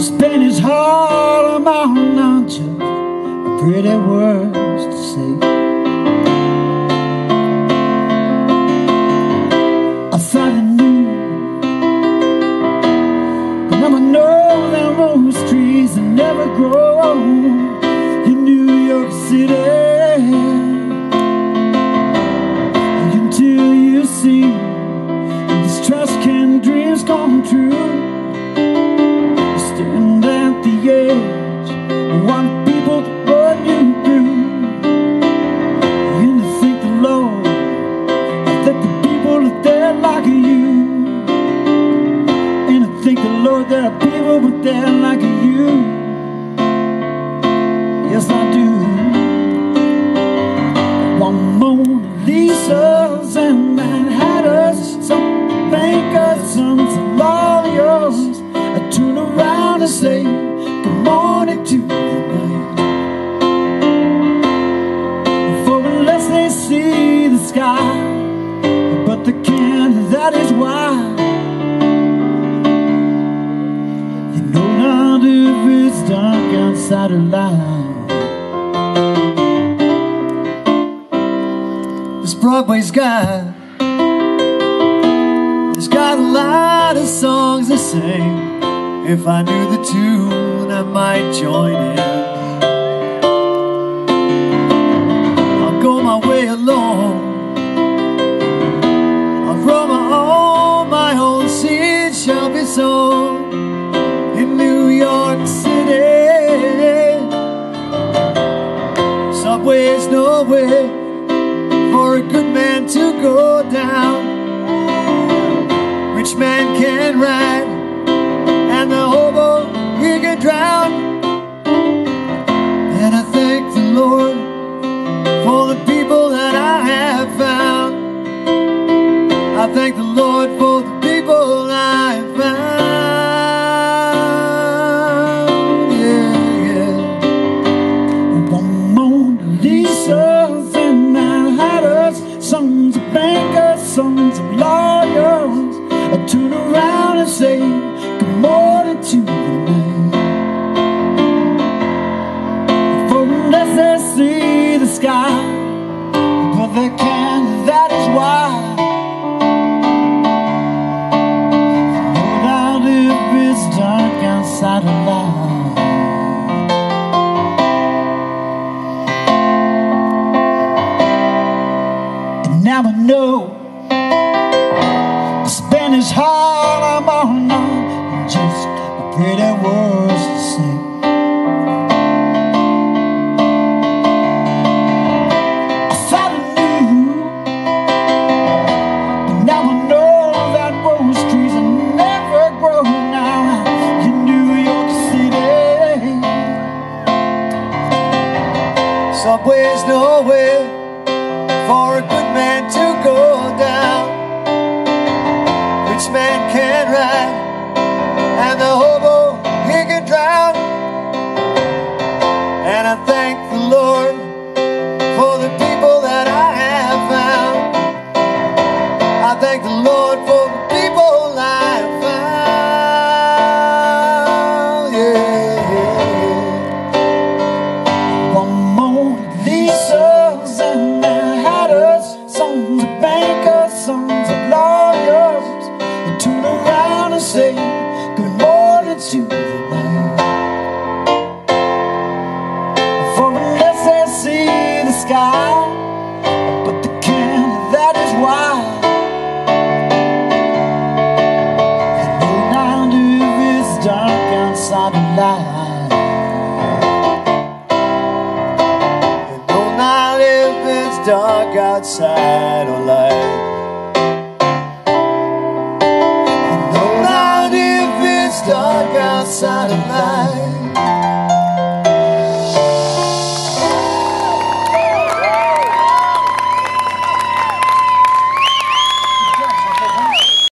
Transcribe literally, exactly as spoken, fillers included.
spend his heart among not just pretty words to say. I thought I knew, and now I know that most trees that never grow in New York City. Until you see this trust can dreams come true. Stand at the edge, want people to run you through. And to thank the Lord that the people are there like you. And to thank the Lord that the people are there like you. Yes, I do. One Mona Lisa's and Mad Hatters, some bankers, some lawyers. I turn around and say good morning to the night. For unless they see the sky, but they can't, that is why. You know not if it's dark outside of life. This Broadway's got, it's got a lot of songs to sing. If I knew the tune, I might join in. I'll go my way alone. I'll grow my own, my own seed shall be sown in New York City. Subway's no way for a good man to go down. Rich man can ride, and the hobo, he can drown. And I thank the Lord for the people that I have found. I thank the Lord for the people I have found. Yeah, yeah. One Mona Lisa's and Mad Hatters, sons of bankers, sons of lawyers. I turn around and say good morning to the night. For unless they see the sky, but they can't, that is why. No doubt if it's dark outside of life. And now I know spend his heart I'm on just pretty words to say. I thought I knew, but now I know that rose trees never grow now in New York City. Subway's no way for a good man to go down. Rich man can ride, and the hobo, he can drown. And I thank the Lord for the people that I have found. I thank the Lord for the people I have found. Yeah, yeah. One Mona Lisa's and Mad Hatters, sons of bankers, sons of lawyers. I turn around and say good morning to the night. For unless they see the sky, but they can't, that is why. And no doubt if it's dark outside of life. And no doubt if it's dark outside of life. Dark outside of life.